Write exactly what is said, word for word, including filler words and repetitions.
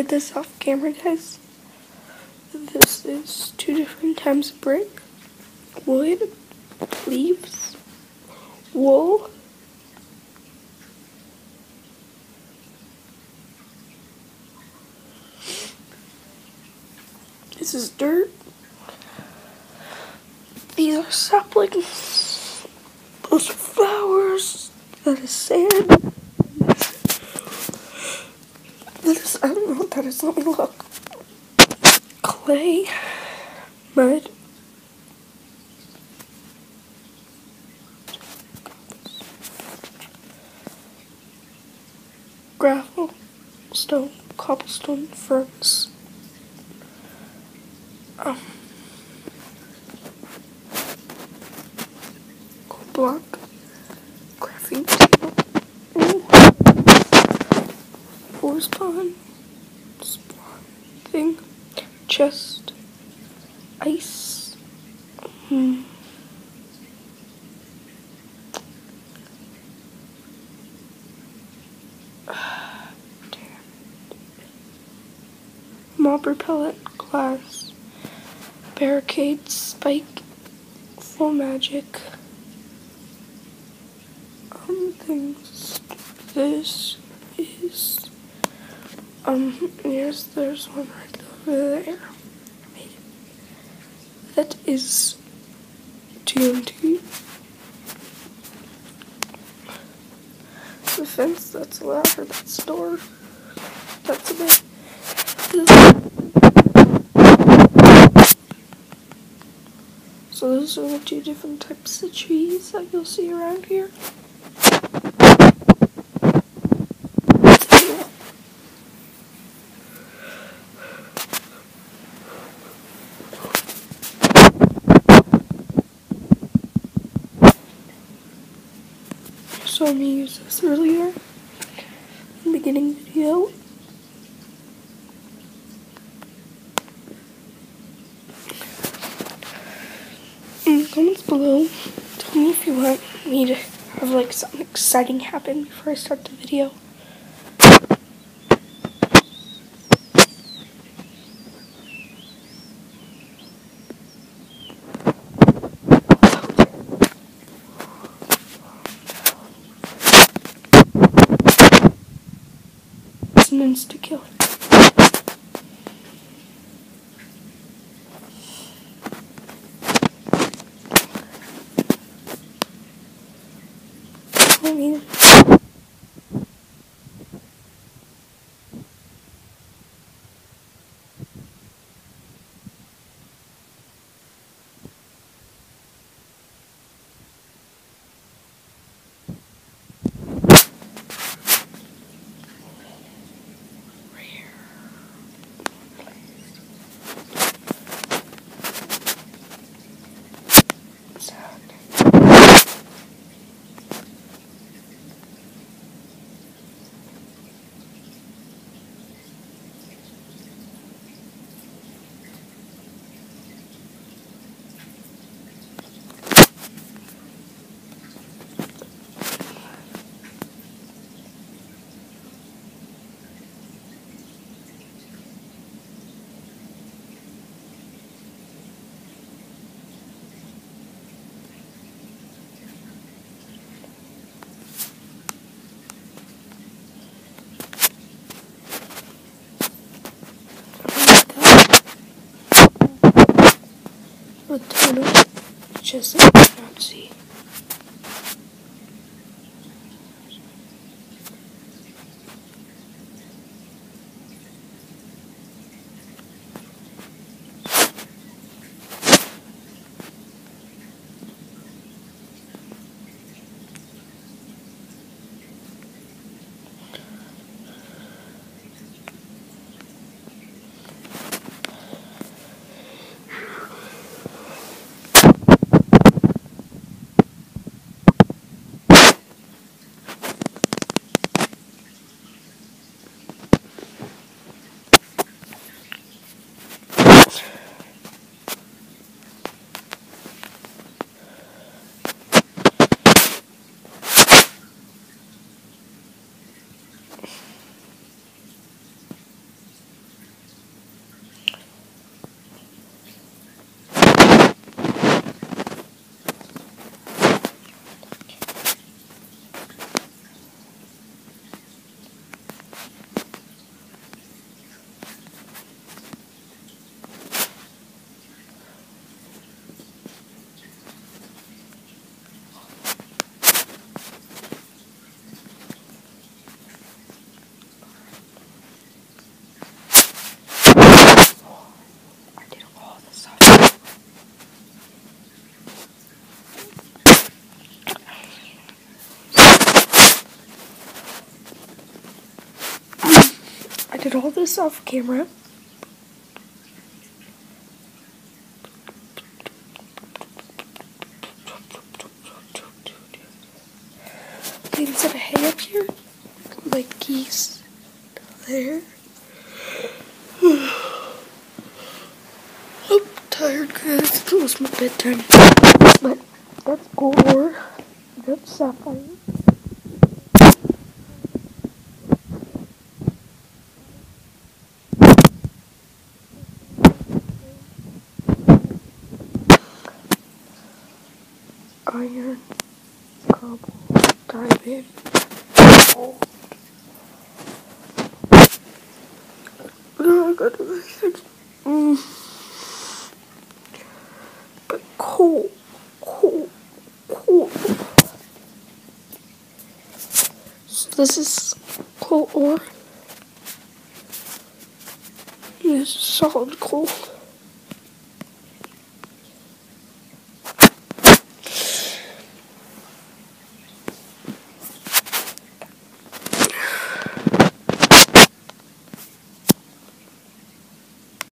did this off camera, guys. This is two different types of brick: wood, leaves, wool, this is dirt, these are saplings, those are flowers, that is sand, that is, I don't know what that is, let me look, clay, mud, gravel, stone, cobblestone, ferns, um, block, crafting table, ooh, forest pond, spawn thing, chest, ice, hmm. Mob repellent, glass, barricade, spike, full magic, um, things. This is, um, yes, there's one right over there. That is T N T. The fence, that's a ladder, that's a door, that's a bed. So those are the two different types of trees that you'll see around here. You saw me use this earlier in the beginning video. In the comments below, tell me if you want me to have like something exciting happen before I start the video. It's an insta-kill. I mean, with tunnel, just so you cannot see. did all this off camera. Instead of hay up here, like geese there. I'm tired, guys. It's almost my bedtime. But that's gold ore. That's sapphire. Iron, cobble, diamond, gold. Oh, I gotta do this. Mm. But coal, coal, coal. So this is coal ore. This is solid coal.